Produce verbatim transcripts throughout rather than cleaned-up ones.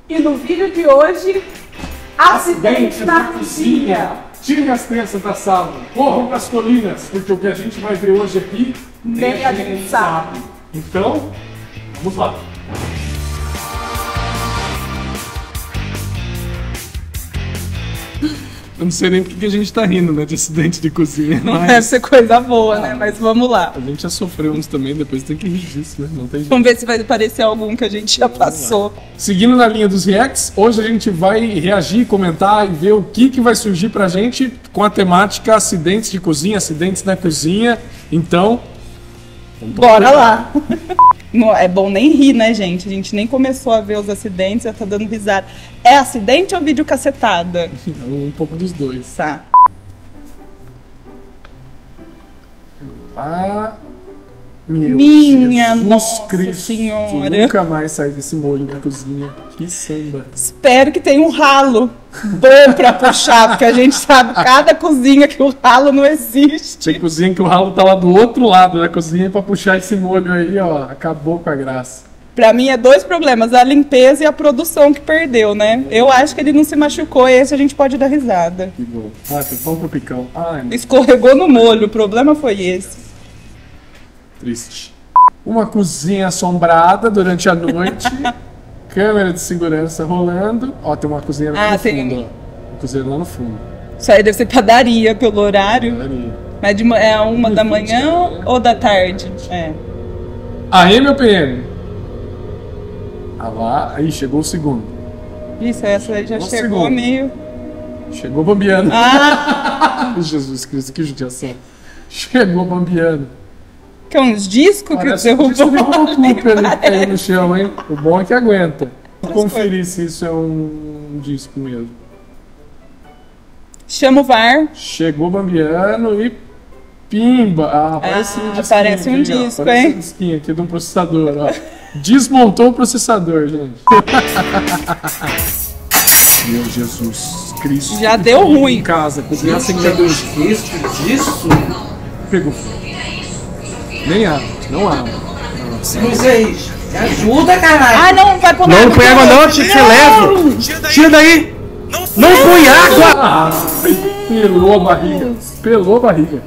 E no vídeo de hoje, acidente na cozinha. Tirem as crianças da sala, corram para as colinas, porque o que a gente vai ver hoje aqui Nem a gente sabe. Então, vamos lá. Eu não sei nem porque a gente tá rindo, né, de acidente de cozinha. Não mas... deve ser coisa boa, né? Mas vamos lá. A gente já sofreu uns também, depois tem que rir disso, né? Não tem jeito. Vamos ver se vai parecer algum que a gente já passou. Seguindo na linha dos reacts, hoje a gente vai reagir, comentar e ver o que, que vai surgir pra gente com a temática acidentes de cozinha, acidentes na cozinha. Então, bora lá! Não é bom nem rir, né, gente? A gente nem começou a ver os acidentes, já tá dando risada. É acidente ou vídeo cacetada? Um pouco dos dois. Tá. Ah, meu Minha Jesus nossa Cristo, senhora. nunca mais sai desse molho na cozinha. Que samba. Espero que tenha um ralo bom pra puxar, porque a gente sabe cada cozinha que o ralo não existe. Tem cozinha que o ralo tá lá do outro lado da cozinha pra puxar esse molho aí, ó. Acabou com a graça. Pra mim é dois problemas, a limpeza e a produção que perdeu, né? Eu acho que ele não se machucou, esse a gente pode dar risada. Que bom. Ah, tem pão pro picão. Ai, Escorregou no molho, o problema foi esse. triste. Uma cozinha assombrada durante a noite. Câmera de segurança rolando. Ó, tem uma cozinha lá Ah, no tem- fundo, ó. Uma cozinha lá no fundo. Isso aí deve ser padaria pelo horário. Ali. Mas de, ma- é uma da manhã ou da tarde? É. Aí, meu P M. Ah lá. Aí, chegou o segundo. Isso, essa aí já Um chegou segundo. meio... Chegou bambiando. Ah! Jesus Cristo, que judiação. Chegou bambiando. Que é uns discos que Parece derrubou. que isso derrubou o Cooper ali que caiu no chão, hein? O bom é que aguenta. Vou Outras conferir se isso é um disco mesmo. Chama o V A R. Chegou bambiando e pimba. Ah, parece Ah, um disquinho. parece um aqui, ó. disco, Parece hein? um disquinho aqui de um processador, ó. Desmontou o processador, gente. Meu Jesus Cristo. Já deu ruim. Em casa, cozinhar sem Tem ter uns riscos disso? pegou fogo. Nem abre, não abre. Luiz aí, me ajuda, caralho! Ah, não, vai pôr Não põe água não, te, te levo! Tira daí! Não põe água! Ah, pelou a barriga. Pelou a barriga.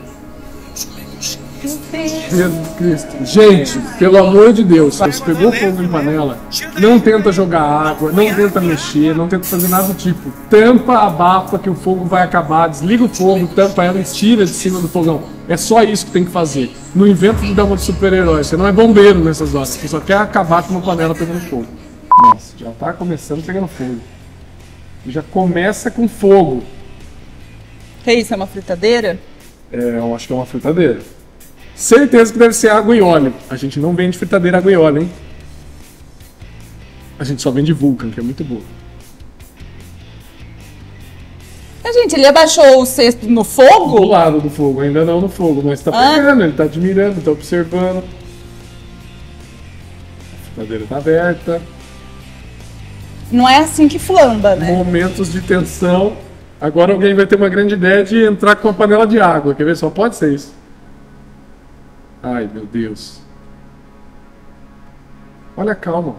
Jesus Cristo. Gente, pelo amor de Deus, se você pegou fogo em panela, não tenta jogar água, não tenta mexer, não tenta fazer nada do tipo. Tampa, abafa que o fogo vai acabar, desliga o fogo, tampa ela e tira de cima do fogão. É só isso que tem que fazer. Não inventa de dar uma de super-herói, você não é bombeiro nessas horas, você só quer acabar com uma panela pegando fogo. Nossa, já tá começando pegando fogo. Já começa com fogo. Que isso, é uma fritadeira? É, eu acho que é uma fritadeira. Certeza que deve ser água e óleo. A gente não vende fritadeira água e óleo, hein? A gente só vende Vulcan, que é muito boa. A gente, ele abaixou o cesto no Do fogo? lado do fogo, ainda não no fogo, mas tá Ah. pegando, ele tá admirando, tá observando. A fritadeira tá aberta. Não é assim que flamba, né? Momentos de tensão. Agora alguém vai ter uma grande ideia de entrar com uma panela de água. Quer ver? Só pode ser isso. Ai, meu Deus. Olha, calma.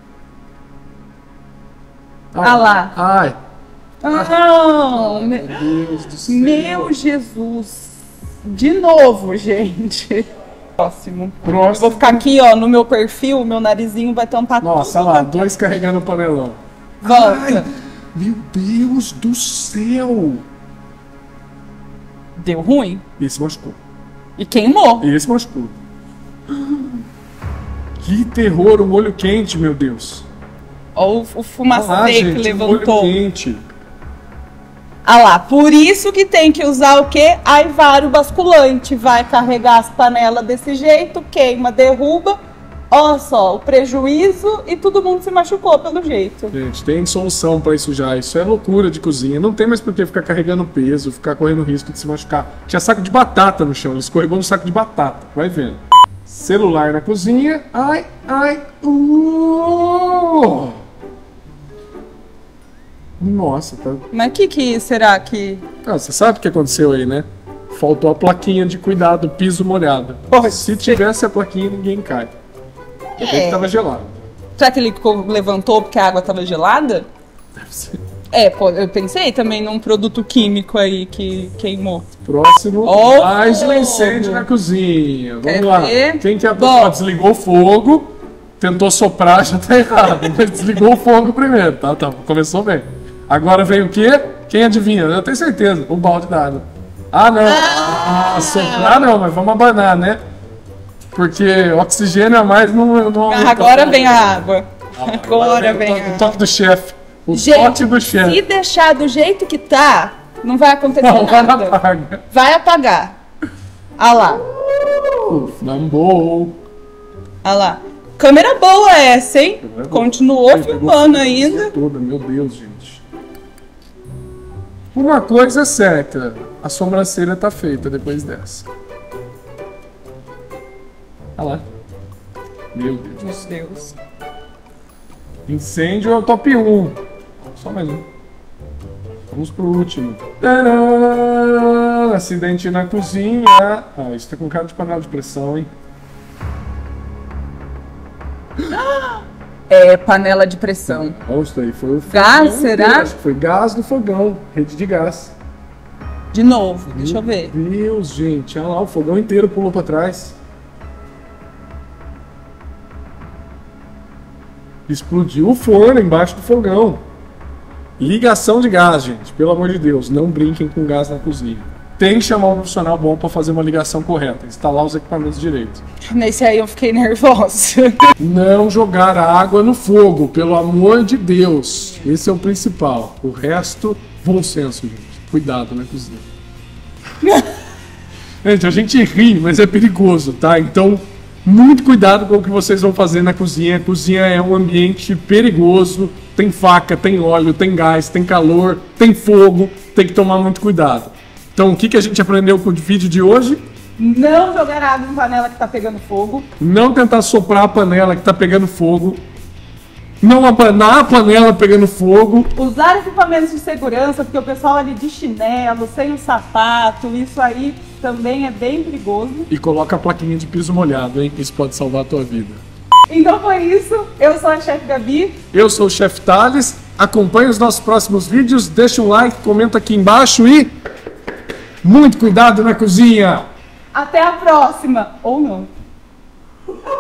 Ah lá. Ai, Ah, me- meu Deus do céu. meu Jesus. De novo, gente. Próximo. Eu vou Próximo. ficar aqui, ó, no meu perfil, meu narizinho vai tampar Nossa, tudo. olha lá, dois carregando o panelão. Volta. Ai, meu Deus do céu. Deu ruim. Esse machucou. E queimou. Esse machucou. Que terror, o molho quente, meu Deus. Ó, o, o fumacê Ah, que gente, levantou. molho quente. Ah lá, por isso que tem que usar o quê? Aivário basculante. Vai carregar as panelas desse jeito, queima, derruba. Olha só, o prejuízo e todo mundo se machucou pelo jeito. Gente, tem solução pra isso já. Isso é loucura de cozinha. Não tem mais por que ficar carregando peso, ficar correndo risco de se machucar. Tinha saco de batata no chão, ele escorregou no saco de batata. Vai vendo. Celular na cozinha. Ai, ai. Uh! Nossa, tá. Mas o que, que será que... Ah, você sabe o que aconteceu aí, né? Faltou a plaquinha de cuidado, piso molhado. Pode Se ser. tivesse a plaquinha, ninguém cai. Porque É. tava gelado. Será que ele levantou porque a água estava gelada? Deve ser. É, pô, eu pensei também num produto químico aí que queimou. Próximo, Oh, mais um fogo. incêndio na cozinha. Vamos Quer lá. ver? Quem que é a Bom. pessoa desligou o fogo, tentou soprar, já tá errado. Mas desligou o fogo primeiro, tá? Tá, começou bem. Agora vem o quê? Quem adivinha? Eu tenho certeza, o balde d'água. Ah, não. Ah, soprar não, mas vamos abanar, né? Porque oxigênio a mais não... não Agora vem a água. Ah, Agora vem o a toque, o água. toque do chefe. O Gente, toque do chefe. se deixar do jeito que tá, não vai acontecer Não, vai nada. apagar. Vai apagar. Ah lá. Flambeou. Ah lá. Câmera boa essa, hein? Câmera boa. Continuou Ai, filmando pegou ainda. toda, meu Deus, gente. Uma coisa é certa, a sobrancelha tá feita depois dessa. Olha lá. Meu Deus. Meu Deus. Incêndio é o top um. Só mais um. Vamos pro último. Tcharam! Acidente na cozinha. Ah, isso tá com cara de panela de pressão, hein? É, panela de pressão. Olha isso aí, foi o Gás, fogão será? inteiro. Acho que foi gás do fogão, rede de gás. De novo, deixa eu ver. Meu Deus, gente, olha lá, o fogão inteiro pulou pra trás. Explodiu o forno embaixo do fogão. Ligação de gás, gente, pelo amor de Deus, não brinquem com gás na cozinha. Tem que chamar um profissional bom para fazer uma ligação correta, instalar os equipamentos direito. Nesse aí eu fiquei nervosa. Não jogar água no fogo, pelo amor de Deus. Esse é o principal. O resto, bom senso, gente. Cuidado na cozinha. Gente, a gente ri, mas é perigoso, tá? Então, muito cuidado com o que vocês vão fazer na cozinha. A cozinha é um ambiente perigoso. Tem faca, tem óleo, tem gás, tem calor, tem fogo. Tem que tomar muito cuidado. Então, o que, que a gente aprendeu com o vídeo de hoje? Não jogar água em panela que tá pegando fogo. Não tentar soprar a panela que tá pegando fogo. Não abanar a panela pegando fogo. Usar equipamentos de segurança, porque o pessoal ali de chinelo, sem o sapato, isso aí também é bem perigoso. E coloca a plaquinha de piso molhado, hein? Isso pode salvar a tua vida. Então foi isso. Eu sou a chefe Gabi. Eu sou o Chef Thales. Acompanhe os nossos próximos vídeos. Deixa um like, comenta aqui embaixo e... muito cuidado na cozinha! Até a próxima. Ou não.